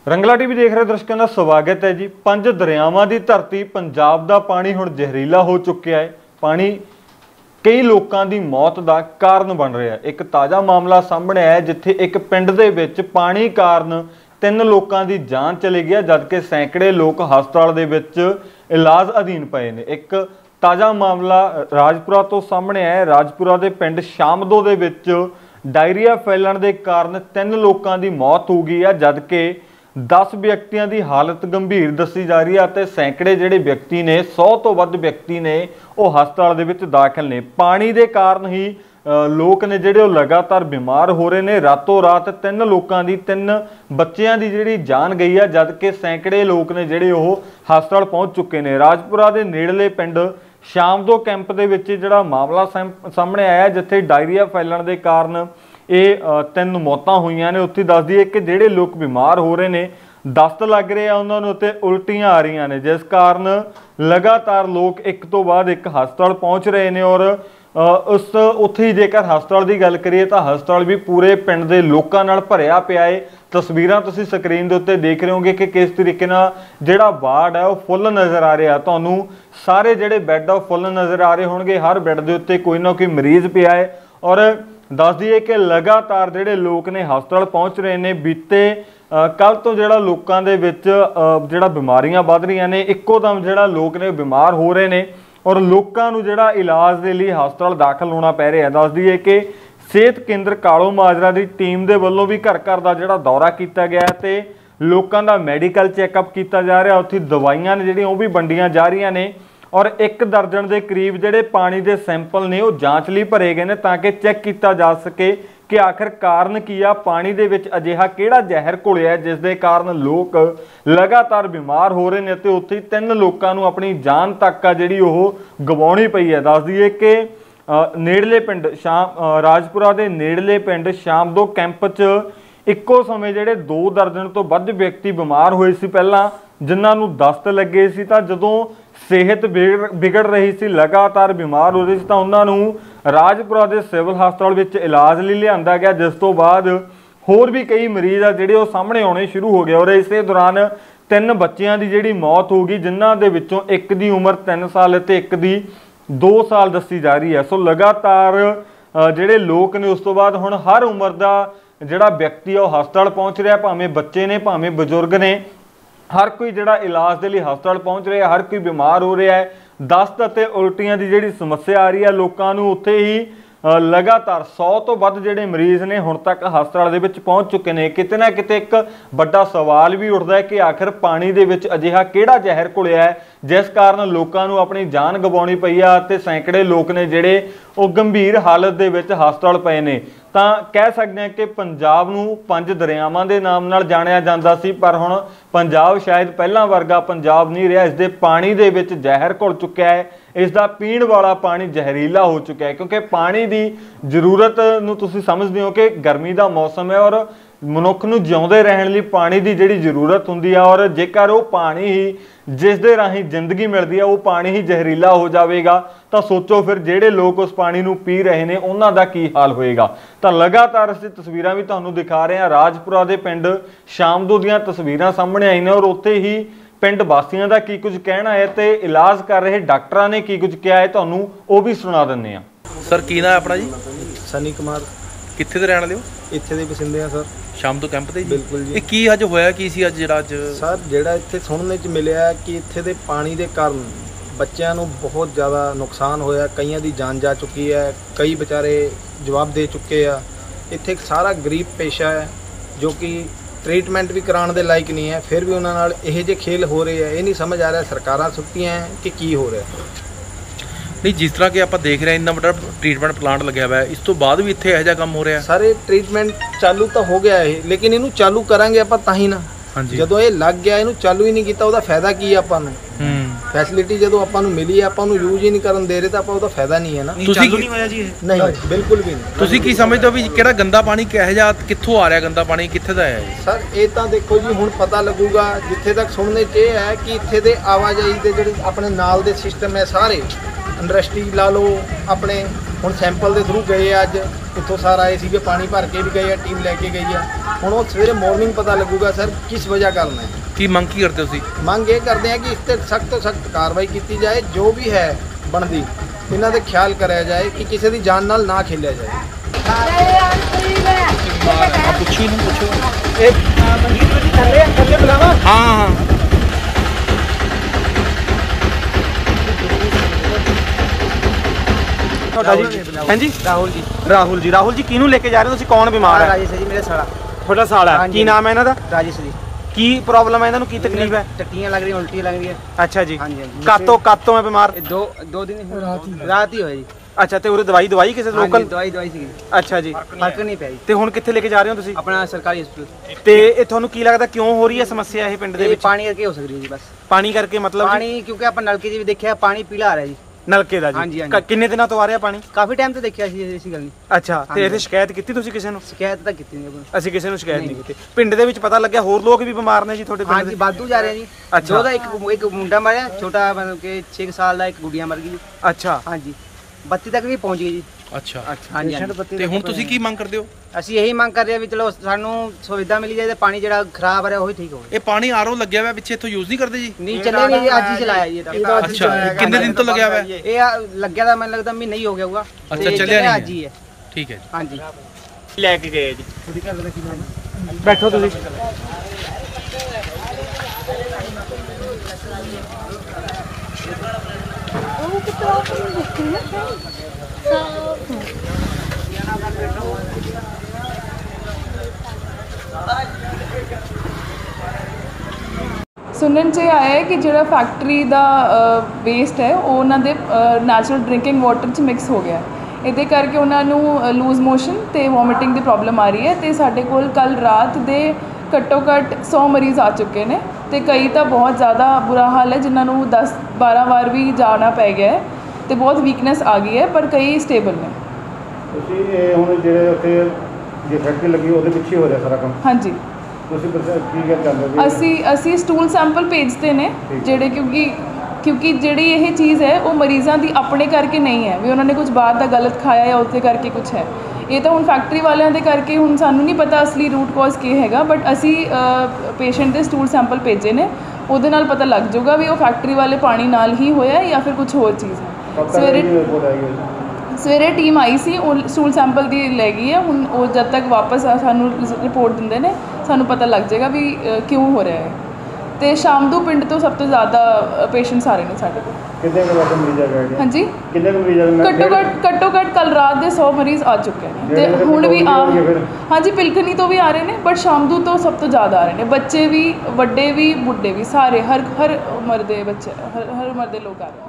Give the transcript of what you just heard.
रंगला TV देख रहे दर्शकों का स्वागत है जी। 5 दरियावां की धरती पंजाब का पानी हुण जहरीला हो चुकिया है। पानी कई लोगों की मौत का कारण बन रहा है। एक ताज़ा मामला सामने आया जिथे एक पिंड दे विच पानी कारण 3 लोगों की जान चली गई, जबकि सैकड़े लोग हस्पताल दे विच इलाज अधीन पे ने। एक ताज़ा मामला राजपुरा तो सामने आया। राजपुरा के पिंड शामदो दे विच डायरिया फैलण के कारण 3 लोगों की मौत हो गई है, जबकि 10 व्यक्तियों की हालत गंभीर दसी जा रही है। सैकड़े जिहड़े व्यक्ति ने 100 तो वध व्यक्ति ने वो हस्पताल दे विच दाखिल ने। पानी के कारण ही लोग ने जिहड़े लगातार बीमार हो रहे हैं। रातों रात 3 लोगों की 3 बच्चों की जिहड़ी जान गई है, जबकि सैकड़े लोग ने जिहड़े वो हस्पताल पहुँच चुके हैं। राजपुरा के नेड़ले पिंड शामदो कैंप के विच जिहड़ा मामला सामने आया, जिथे डायरिया फैलण के कारण ये 3 मौतां हुईयां ने। उत्थे दस दईए कि जिहड़े लोग बीमार हो रहे हैं, दस्त लग रहे हैं उन्होंने, उत्ते उल्टियां आ रही ने, जिस कारण लगातार लोग एक तो बाद एक हस्पताल पहुँच रहे हैं। और उस उत्थे जेकर हस्पताल की गल करिए तो हस्पताल भी पूरे पिंड के लोगों नाल भरिया पिया है। तस्वीरां तुसीं स्क्रीन के उत्ते देख रहे होगे कि किस तरीके नाल जिहड़ा वार्ड है वो फुल नज़र आ रहा। तुहानूं सारे जिहड़े बैड आ फुल नज़र आ रहे होणगे। हर बैड के उत्ते कोई ना कोई मरीज पिया है। और दस दईए कि लगातार जिहड़े लोग ने हस्पताल पहुँच रहे हैं। बीते कल तो जिहड़ा लोकां दे विच जिहड़ा बीमारियां वध रही ने, इक्को दम जिहड़ा लोग ने बीमार हो रहे हैं और लोगों नूं जिहड़ा इलाज के लिए हस्पताल दाखिल होना पै रहा है। दस दईए कि सेहत केंद्र कालो माजरा की टीम के वल्लों भी घर घर का जिहड़ा दौरा किया गया ते लोगों का मैडिकल चैकअप किया जा रहा। उत्थे दवाइयां ने जिहड़ियां वो भी वंडियां जा रही ने और 1 दर्जन के करीब जिहड़े पानी के सैंपल ने वो जांच लई भरे गए हैं ताकि चैक किया जा सके कि आखिर कारण की आ, पानी दे विच अजिहा किहड़ा जहर घुलिया है जिस दे कारण लोग लगातार बीमार हो रहे हैं। तो उत्थे 3 लोगों को अपनी जान तक आ जिहड़ी वो गवाउणी पई है। दस दईए कि नेड़ले पिंड राजपुरा के नेड़ले पिंड शामदो कैंप च इक्को समय जिहड़े 2 दर्जन तो वध व्यक्ति बीमार होए सी पहलां, जिन्हां नूं दस्त लगे सी। तां जदों सेहत बिगड़ रही सी, लगातार बीमार हो रही सी, तां उन्हां नूं राजपुरा के सिविल हस्पताल विच इलाज लई लिआंदा गया, जिस तो बाद होर भी कई मरीज आ जिहड़े सामने आने शुरू हो गए। और इसे दौरान 3 बच्चों की जिहड़ी मौत हो गई, जिन्हां दे विचों एक दी उम्र 3 साल ते एक दी 2 साल दसी जा रही है। सो लगातार जिहड़े लोग ने उस तो बाद हुण हर उम्र का जिहड़ा व्यक्ति है वह हस्पताल पहुँच रहा, भावें बच्चे ने भावें बजुर्ग ने, हर कोई जिहड़ा इलाज के लिए हस्पताल पहुँच रहा है, हर कोई बीमार हो रहा है। दस्त अते उल्टियां की जिहड़ी समस्या आ रही है लोगों नूं, उत्थे ही लगातार 100 तो वध जिहड़े मरीज ने हुण तक हस्पताल दे विच पहुँच चुके हैं। किते ना किते एक बड़ा सवाल भी उठदा है कि आखिर पानी दे विच अजिहा किहड़ा जहर घुलिया है जिस कारण लोगों नूं अपनी जान गवाउणी पई आ ते सैकड़े लोग ने जिहड़े वो गंभीर हालत दे विच हस्पताल पए ने। तां कह सकते हैं कि पंजाब नूं 5 दरियावां दे नाम नाल जाणिया जांदा सी, पर हुण पंजाब शायद पहलां वर्गा पंजाब नहीं रहा। इसदे पानी दे विच जहर घुल चुक्या है, इसका पीण वाला पानी जहरीला हो चुका है। क्योंकि पानी की जरूरत नूं तुसीं समझदे हो कि गर्मी का मौसम है और मनुख नूं जिउंदे रहण लई पानी की जिहड़ी जरूरत हुंदी है, और जेकर वो पानी ही जिस दे राही जिंदगी मिलती है वो पानी ही जहरीला हो जाएगा तो सोचो फिर जिहड़े लोग उस पानी नूं पी रहे हैं उन्हां दा की हाल होएगा। तो लगातार असीं तस्वीरां भी तुहानूं दिखा रहे हैं। राजपुरा के पिंड शामदो दीयां तस्वीरां सामने आई ने और उत्थे ही पिंड वासियों का की कुछ कहना है तो इलाज कर रहे डॉक्टरां ने की कुछ कहा है, तुहानूं वो भी सुना दिंदे आ। सर की नाम अपना जी? सनी कुमार। कित्थे दे रहण वाले हो? इत्थे दे बसिंदे आ सर। शामदो कैंप ते? बिल्कुल जी। की अज होया की सी अज जिहड़ा अज? सर जिहड़ा इत्थे सुनने च मिलिया कि इत्थे दे पानी दे कारण बच्चों नूं बहुत ज़्यादा नुकसान होया, कईयां दी जान जा चुकी है, कई बेचारे जवाब दे चुके आ। इत्थे एक सारा गरीब पेशा है जो कि ट्रीटमेंट भी कराने के लायक नहीं है, फिर भी उन्होंने नाल इहो ਜਿਹੇ खेल हो रहे हैं। ये नहीं समझ आ रहा सरकारां सुत्तियां हैं कि की हो रहा है। नहीं, जिस तरह के आप देख रहे हैं इन्ना बड़ा ट्रीटमेंट प्लांट लग्या हुआ है, इस तो बाद भी इत्थे इहो जिहा काम हो रहा है। सारे ट्रीटमेंट चालू तो हो गया है, लेकिन इनू चालू करांगे आप तां ही ना। ਜਦੋਂ ਇਹ ਲੱਗ ਗਿਆ ਇਹਨੂੰ ਚਾਲੂ ਹੀ ਨਹੀਂ ਕੀਤਾ ਉਹਦਾ ਫਾਇਦਾ ਕੀ ਹੈ ਆਪਾਂ ਨੂੰ? ਫੈਸਿਲਿਟੀ ਜਦੋਂ ਆਪਾਂ ਨੂੰ ਮਿਲੀ ਆਪਾਂ ਨੂੰ ਯੂਜ਼ ਹੀ ਨਹੀਂ ਕਰਨ ਦੇ ਰਹੇ ਤਾਂ ਆਪਾਂ ਉਹਦਾ ਫਾਇਦਾ ਨਹੀਂ ਹੈ ਨਾ। ਚਾਲੂ ਨਹੀਂ ਹੋਇਆ ਜੀ ਇਹ? ਨਹੀਂ ਬਿਲਕੁਲ ਵੀ ਨਹੀਂ। ਤੁਸੀਂ ਕੀ ਸਮਝਦੇ ਹੋ ਵੀ ਕਿਹੜਾ ਗੰਦਾ ਪਾਣੀ ਕਿਹੋ ਜਿਹਾ ਕਿੱਥੋਂ ਆ ਰਿਹਾ? ਗੰਦਾ ਪਾਣੀ ਕਿੱਥੇ ਦਾ ਹੈ ਸਰ? ਇਹ ਤਾਂ ਦੇਖੋ ਜੀ ਹੁਣ ਪਤਾ ਲੱਗੂਗਾ। ਜਿੱਥੇ ਤੱਕ ਸੁਣਨੇ 'ਚ ਇਹ ਹੈ ਕਿ ਇੱਥੇ ਦੇ ਆਵਾਜਾਈ ਦੇ ਜਿਹੜੇ ਆਪਣੇ ਨਾਲ ਦੇ ਸਿਸਟਮ ਹੈ ਸਾਰੇ ਇੰਡਸਟਰੀ ਲਾ ਲਓ, ਆਪਣੇ ਹੁਣ ਸੈਂਪਲ ਦੇ ਥਰੂ ਗਏ ਆ, ਅੱਜ ਇੱਥੋਂ ਸਾਰ ਆਏ ਸੀਗੇ, ਪਾਣੀ ਭਰ ਕੇ ਵੀ ਗਏ ਆ, ਟੀਮ ਲੈ ਕੇ ਗਈ ਆ। ਹੁਣ ਉਹ ਸਵੇਰੇ ਮਾਰਨਿੰਗ ਪਤਾ ਲੱਗੂਗਾ ਸਰ ਕਿਸ ਵਜ੍ਹਾ ਕਾਰਨ ਹੈ। ਕੀ ਮੰਗ ਕੀ ਕਰਦੇ ਹੋ ਤੁਸੀਂ? ਮੰਗ ਇਹ ਕਰਦੇ ਆ ਕਿ ਇਸ ਤੇ ਸਖਤ ਤੋਂ ਸਖਤ ਕਾਰਵਾਈ ਕੀਤੀ ਜਾਏ, ਜੋ ਵੀ ਹੈ ਬਣਦੀ ਇਹਨਾਂ ਦੇ ਖਿਆਲ ਕਰਿਆ ਜਾਏ ਕਿ ਕਿਸੇ ਦੀ ਜਾਨ ਨਾਲ ਨਾ ਖੇਲਿਆ ਜਾਏ। ਪੁੱਛੋ ਇਹਨੂੰ, ਪੁੱਛੋ। ਇਹ ਮਨਜੀਤ ਜੀ ਥੱਲੇ ਬੁਲਾਵਾ। ਹਾਂ ਤੁਹਾਡਾ ਜੀ? ਹਾਂਜੀ ਰਾਹੁਲ ਜੀ ਰਾਹੁਲ ਜੀ ਕਿਹਨੂੰ ਲੈ ਕੇ ਜਾ ਰਹੇ ਹੋ ਤੁਸੀਂ? ਕੌਣ ਬਿਮਾਰ ਹੈ? ਰਾਜੇਸ਼ ਜੀ ਮੇਰੇ ਸਾਲਾ ਤੁਹਾਡਾ ਸਾਲਾ ਹੈ? ਕੀ ਨਾਮ ਹੈ ਇਹਨਾਂ ਦਾ? ਰਾਜੇਸ਼ ਜੀ। ਕੀ ਪ੍ਰੋਬਲਮ ਹੈ ਇਹਨਾਂ ਨੂੰ? ਕੀ ਤਕਲੀਫ ਹੈ? ਟੱਟੀਆਂ ਲੱਗ ਰਹੀਆਂ, ਉਲਟੀਆਂ ਲੱਗ ਰਹੀਆਂ। ਅੱਛਾ ਜੀ, ਹਾਂਜੀ ਹਾਂਜੀ। ਕਾਤੋਂ ਹੈ ਬਿਮਾਰ? ਦੋ ਦਿਨ ਰਾਤ ਹੀ ਹੋਇਆ ਜੀ। ਅੱਛਾ, ਤੇ ਉਰੇ ਦਵਾਈ ਕਿਸੇ ਲੋਕਲ? ਦਵਾਈ ਸੀਗੀ। ਅੱਛਾ ਜੀ, ਫਰਕ ਨਹੀਂ ਪਿਆ ਜੀ। ਤੇ ਹੁਣ ਕਿੱਥੇ ਲੈ ਕੇ ਜਾ ਰਹੇ ਹੋ ਤੁਸੀਂ? ਆਪਣਾ ਸਰਕਾਰੀ ਹਸਪਤਾਲ। ਤੇ ਇਹ ਤੁਹਾਨੂੰ ਕੀ ਲੱਗਦਾ ਕਿਉਂ ਹੋ ਰਹੀ ਹੈ ਸਮੱਸਿਆ ਇਹ ਪਿੰਡ ਦੇ ਵਿੱਚ? ਪਾਣੀ ਕਰਕੇ ਹੋ ਸਕਦੀ ਹੈ ਜੀ ਬਸ। ਪਾਣੀ ਕਰਕੇ ਮਤਲਬ ਜੀ? ਪਾਣੀ ਕਿਉਂਕਿ ਆਪਾਂ ਨਲਕੇ 'ਚ ਵੀ ਦੇਖਿਆ ਪਾਣੀ ਪੀਲਾ ਆ ਰਿਹਾ ਜੀ। ਨਲਕੇ ਦਾ ਜੀ? ਹਾਂਜੀ, ਹਾਂਜੀ। ਕਿੰਨੇ ਦਿਨਾਂ ਤੋਂ ਆ ਰਿਹਾ ਪਾਣੀ? ਕਾਫੀ ਟਾਈਮ ਤੋਂ ਦੇਖਿਆ ਸੀ ਇਸੇ ਗੱਲ ਨਹੀਂ। ਅੱਛਾ, ਤੇ ਇਹਦੀ ਸ਼ਿਕਾਇਤ ਕੀਤੀ ਤੁਸੀਂ ਕਿਸੇ ਨੂੰ? ਸ਼ਿਕਾਇਤ ਤਾਂ ਕੀਤੀ ਨਹੀਂ ਆਪਾਂ। ਅਸੀਂ ਕਿਸੇ ਨੂੰ ਸ਼ਿਕਾਇਤ ਨਹੀਂ ਕੀਤੀ। ਪਿੰਡ ਦੇ ਵਿੱਚ ਪਤਾ ਲੱਗਿਆ ਹੋਰ ਲੋਕ ਵੀ ਬਿਮਾਰ ਨੇ ਜੀ ਤੁਹਾਡੇ ਪਿੰਡ ਹਾਂਜੀ ਦੇ? ਬਾਦੂ ਜਾ ਰਿਹਾ ਜੀ। ਅੱਛਾ। ਦੋ ਦਾ ਇੱਕ ਮੁੰਡਾ ਮਰਿਆ ਛੋਟਾ, ਮਤਲਬ ਕਿ 6 ਸਾਲ ਦਾ, ਇੱਕ ਗੁੱਡੀਆਂ ਮਰ ਗਈ ਜੀ। ਅੱਛਾ ਹਾਂਜੀ 32 ਤੱਕ ਵੀ ਪਹੁੰਚ ਗਈ ਜੀ। ਅੱਛਾ, ਹਾਂਜੀ ਹਾਂਜੀ। ਤੇ ਹੁਣ ਤੁਸੀਂ ਕੀ ਮੰਗ ਕਰਦੇ ਹੋ? ਅਸੀਂ ਇਹੀ ਮੰਗ ਕਰ ਰਹੇ ਹਾਂ ਵੀ ਚਲੋ ਸਾਨੂੰ ਸੁਵਿਧਾ ਮਿਲੀ ਜਾਏ ਤੇ ਪਾਣੀ ਜਿਹੜਾ ਖਰਾਬ ਆ ਰਿਹਾ ਉਹੀ ਠੀਕ ਹੋਵੇ। ਇਹ ਪਾਣੀ ਆਰਓ ਲੱਗਿਆ ਹੋਇਆ ਪਿੱਛੇ, ਇੱਥੋਂ ਯੂਜ਼ ਨਹੀਂ ਕਰਦੇ ਜੀ? ਨਹੀਂ ਚੱਲੇ ਨਹੀਂ ਜੀ, ਅੱਜ ਹੀ ਚਲਾਇਆ ਜੀ ਇਹ ਤਾਂ। ਅੱਛਾ, ਕਿੰਨੇ ਦਿਨ ਤੋਂ ਲੱਗਿਆ ਹੋਇਆ? ਇਹ ਲੱਗਿਆ ਤਾਂ ਮੈਨੂੰ ਲੱਗਦਾ ਮਹੀਨਾ ਹੀ ਹੋ ਗਿਆ ਹੋਊਗਾ। ਅੱਛਾ, ਚੱਲਿਆ ਨਹੀਂ ਅੱਜ ਹੀ ਹੈ। ਠੀਕ ਹੈ ਜੀ। ਹਾਂਜੀ ਲੈ ਕੇ ਗਏ ਜੀ। ਬੈਠੋ ਤੁਸੀਂ। ਸੁਣਨ 'ਚ ਆਇਆ ਹੈ ਕਿ ਜਿਹੜਾ ਫੈਕਟਰੀ ਦਾ ਵੇਸਟ ਹੈ ਉਹ ਉਹਨਾਂ ਦੇ ਨੈਚੁਰਲ ਡਰਿੰਕਿੰਗ ਵਾਟਰ 'ਚ ਮਿਕਸ ਹੋ ਗਿਆ। ਇਹਦੇ ਕਰਕੇ ਉਹਨਾਂ ਨੂੰ ਲੂਜ਼ ਮੋਸ਼ਨ ਤੇ ਵੋਮਿਟਿੰਗ ਦੀ ਪ੍ਰੋਬਲਮ ਆ ਰਹੀ ਹੈ। ਤੇ ਸਾਡੇ ਕੋਲ ਕੱਲ ਰਾਤ ਦੇ ਘੱਟੋ ਘੱਟ 100 ਮਰੀਜ਼ ਆ ਚੁੱਕੇ ਨੇ ਤੇ ਕਈ ਤਾਂ ਬਹੁਤ ਜ਼ਿਆਦਾ ਬੁਰਾ ਹਾਲ ਹੈ, ਜਿਨ੍ਹਾਂ ਨੂੰ 10-12 ਵਾਰ ਵੀ ਜਾਣਾ ਪੈ ਗਿਆ ਹੈ ਤੇ ਬਹੁਤ ਵੀਕਨੈਸ ਆ ਗਈ ਹੈ, ਪਰ ਕਈ ਸਟੇਬਲ ਨੇ। ਤੁਸੀਂ ਹੁਣ ਜਿਹੜੇ ਉੱਥੇ ਜੇ ਫੈਕਟਰੀ ਲੱਗੀ ਉਹਦੇ ਪਿੱਛੇ ਹੋ ਰਿਹਾ ਸਾਰਾ ਕੰਮ? ਹਾਂਜੀ, ਤੁਸੀਂ ਕੀ ਕਹਿ ਚਾਹੁੰਦੇ ਹੋ? ਅਸੀਂ ਸਟੂਲ ਸੈਂਪਲ ਭੇਜਦੇ ਨੇ ਜਿਹੜੇ ਕਿਉਂਕਿ ਜਿਹੜੀ ਇਹ ਚੀਜ਼ ਹੈ ਉਹ ਮਰੀਜ਼ਾਂ ਦੀ ਆਪਣੇ ਕਰਕੇ ਨਹੀਂ ਹੈ ਵੀ ਉਹਨਾਂ ਨੇ ਕੁਝ ਬਾਹਰ ਦਾ ਗਲਤ ਖਾਇਆ ਜਾਂ ਉਹਦੇ ਕਰਕੇ ਕੁਝ ਹੈ। ਇਹ ਤਾਂ ਹੁਣ ਫੈਕਟਰੀ ਵਾਲਿਆਂ ਦੇ ਕਰਕੇ ਹੁਣ ਸਾਨੂੰ ਨਹੀਂ ਪਤਾ ਅਸਲੀ ਰੂਟ ਕਾਜ਼ ਕੀ ਹੈਗਾ, ਬਟ ਅਸੀਂ ਪੇਸ਼ੈਂਟ ਦੇ ਸਟੂਲ ਸੈਂਪਲ ਭੇਜੇ ਨੇ, ਉਹਦੇ ਨਾਲ ਪਤਾ ਲੱਗ ਜਾਊਗਾ ਵੀ ਉਹ ਫੈਕਟਰੀ ਵਾਲੇ ਪਾਣੀ ਨਾਲ ਹੀ ਹੋਇਆ ਜਾਂ ਫਿਰ ਕੁਝ ਹੋਰ ਚੀਜ਼ ਹੈ। ਸਵੇਰੇ ਟੀਮ ਆਈ ਸੀ, ਉਹ ਸਟੂਲ ਸੈਂਪਲ ਦੀ ਲੈ ਗਈ ਹੈ। ਹੁਣ ਉਹ ਜਦ ਤੱਕ ਵਾਪਸ ਸਾਨੂੰ ਰਿਪੋਰਟ ਦਿੰਦੇ ਨੇ ਸਾਨੂੰ ਪਤਾ ਲੱਗ ਜਾਏਗਾ ਵੀ ਕਿਉਂ ਹੋ ਰਿਹਾ ਹੈ। ਤੇ ਸ਼ਾਮਦੂ ਪਿੰਡ ਤੋਂ ਸਭ ਤੋਂ ਜ਼ਿਆਦਾ ਪੇਸ਼ੈਂਟਸ ਆ ਰਹੇ ਨੇ ਸਾਡੇ ਕੋਲ। ਕਿੰਨੇ ਕੁ ਵਾਰ ਮਰੀਜ਼ ਆ ਗਏ? ਹਾਂਜੀ, ਕਿੰਨੇ ਕੁ ਮਰੀਜ਼ ਆ? ਘੱਟੋ ਘੱਟ ਕੱਲ ਰਾਤ ਦੇ 100 ਮਰੀਜ਼ ਆ ਚੁੱਕੇ ਨੇ ਤੇ ਹੁਣ ਵੀ ਹਾਂਜੀ ਪਿਲਖਣੀ ਤੋਂ ਵੀ ਆ ਰਹੇ ਨੇ, ਬਟ ਸ਼ਾਮਦੂ ਤੋਂ ਸਭ ਤੋਂ ਜ਼ਿਆਦਾ ਆ ਰਹੇ ਨੇ। ਬੱਚੇ ਵੀ, ਵੱਡੇ ਵੀ, ਬੁੱਢੇ ਵੀ, ਸਾਰੇ ਹਰ ਉਮਰ ਦੇ ਬੱਚੇ, ਹਰ ਉਮਰ ਦੇ ਲੋਕ ਆ ਰਹੇ ਨੇ।